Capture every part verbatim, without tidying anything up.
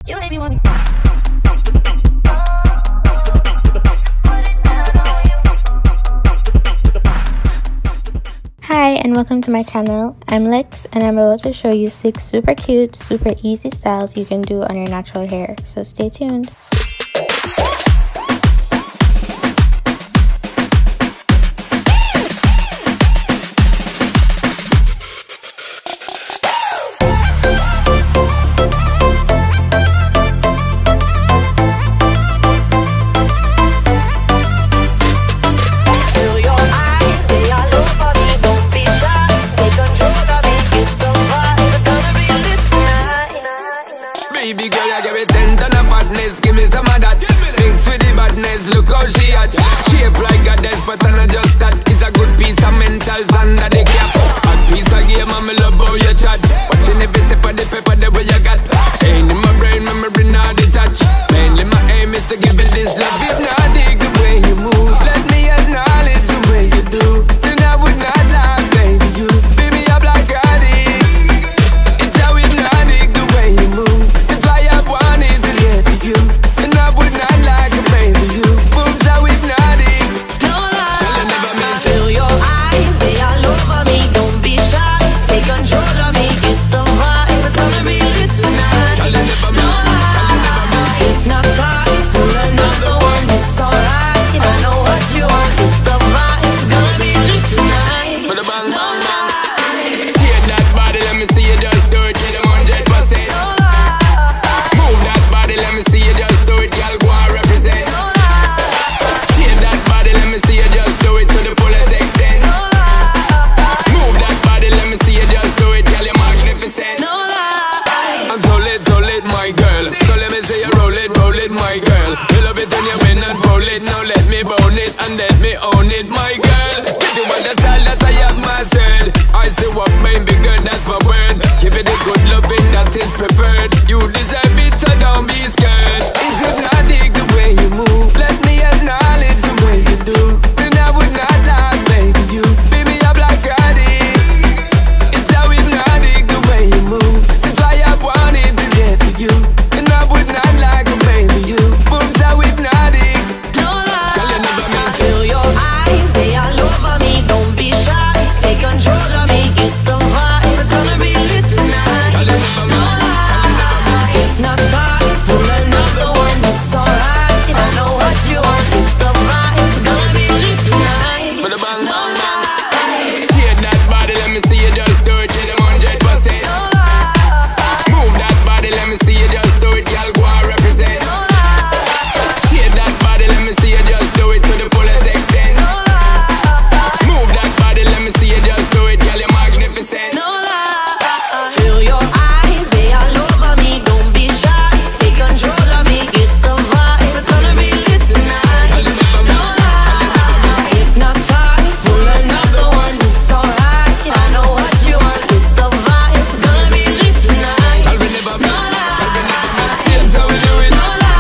You made me want Hi and welcome to my channel. I'm Lex and I'm about to show you six super cute, super easy styles you can do on your natural hair. So stay tuned. Baby girl, I give it ten ton of fatness. Give me some of that. Mix with the badness, look how she at. Shape like a death, but I'm not just that. It's a good piece of mentals under the cap. A piece of game, I'm love how you chat. Watching every step of the paper, the way you got. Staying in my brain, memory not detached. Mainly my aim is to give it this love. If not dig the way you move, let me acknowledge the way you do. Then I would not lie, baby, you beat me up like I did. It's how hypnotic the way you move. Wanted to get to you, and I would not like a baby. You move so hypnotic. No lie, feel your eyes, they all over me. Don't be shy, take control of me. Get the vibe, it's gonna be lit tonight. No lie, hypnotized, pull another one. It's alright, I know what you want. Get the vibe, it's gonna be lit tonight. Put a bang, no bang, lie. bang. Shake that body, let me see you just do it. Get them one hundred percent. Let me see you just do it, girl, go and represent. No lie. Shake that body, let me see you just do it to the fullest extent. No lie. Move that body, let me see you just do it, girl, you're magnificent. No lie. I'm so lit, so lit, my girl. So let me see you roll it, roll it, my girl. You love it when you win and roll it. Now let me bone it and let me own it, my girl. Give you all the style that I have mastered. I say what mine be good, that's my word. Give it a good loving that is preferred. You deserve it, so don't be scared. It's hypnotic the way you move. Let me acknowledge the way you do. Then I would not lie, baby, you beat me up like I did. It's how hypnotic the way you move. That's why I wanted to get to you. And I would not like a baby, you move so hypnotic. No lie, feel your eyes, they all over me. Don't be shy, take control of me. Get the vibe, it's gonna be lit tonight. No lie, hypnotized, pull another one. It's alright, I know what you want. Get the vibe, it's gonna be lit tonight. Put a bang, No bang, bang. lie. Shake that body, let me see you just do it. Get them one hundred percent. No lie. Move that body, let me see you just do it, girl, go and represent. No lie. Shake that body, let me see you just do it to the fullest extent. No lie. Move that body, let me see you just do it, girl, you're magnificent. No lie. Feel your eyes, they all over me. Don't be shy, take control of me. Get the vibe, it's gonna be lit tonight. No lie, hypnotized, pull another one. It's alright, I know what you want. Get the vibe, it's gonna be lit tonight. I'll be never No lie, Same how we do it. no lie.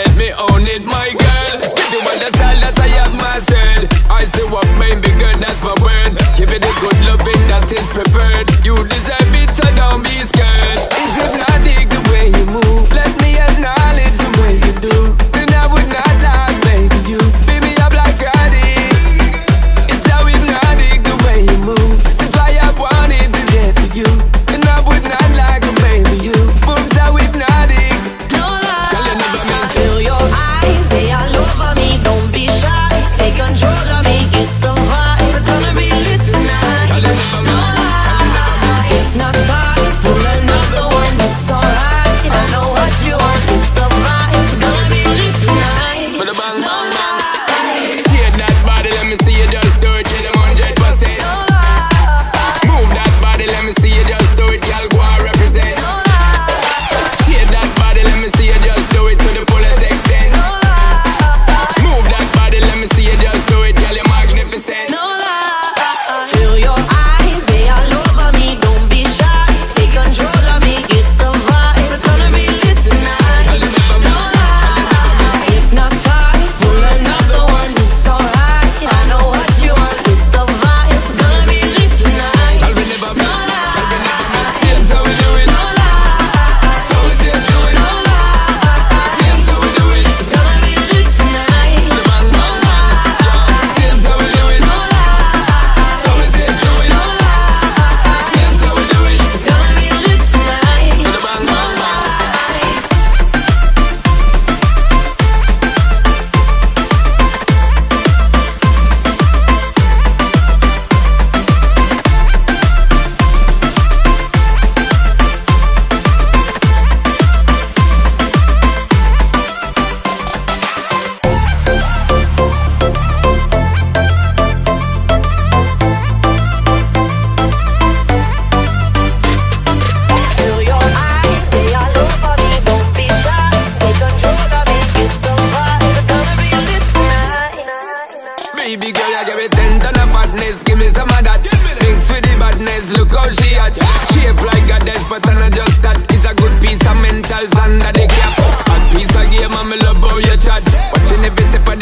let me own it, my girl. Give you all the style that I have mastered. I say what baby girl, that's my word. Give it a good loving that is preferred. You deserve it, so don't be scared. It's hypnotic the way you move. Let me acknowledge the way you do. Then I would not lie, baby, you beat me up like Scotty. It's how hypnotic the way you move. That's why I wanted to get to you. And I would not lie, baby, you move so hypnotic. No lie, feel your eyes, they all over me. Don't be shy, take control of me. Get the vibe, it's gonna be lit tonight. No lie, hypnotized, pull another one, it's alright. I know what you want, get the vibe, it's gonna be lit tonight. For the bang, No bang, bang. lie, Shake that body, let me see you just do it, get them one hundred percent. no lie, Move that body, let me see you just do it, girl, go and represent. no lie, Shake that body, let me see you just do it to the fullest extent. no lie, Move that body, let me see you just do it, girl, you're magnificent. no lie. Feel your eyes, they all over me. Don't be shy, take control of me. Get the vibe, it's gonna be lit tonight. No lie, hypnotized, pull another one, it's alright. I know what you want, get the vibe, it's gonna be lit tonight. I'll be never No be. lie, Same so we do it. no lie, So we say do it. no lie. Same so we do it. It's gonna be lit tonight. Bang, No bang, lie, Same so we do it. no lie. So we say do it. No lie, Same so we do it. it's gonna be lit tonight. Bang, No bang, bang. lie. Feel your eyes, they all over me. Don't be shy, take control of me. Get the vibe, it's gonna be lit tonight. Baby girl, you give me ten ton of fatness. Give me some of that. Mix with the badness. Look how she at. Shape like a death, but I'm not just that. It's a good piece of mentals under the cap. A piece of game, and me love how you chat. Watching every step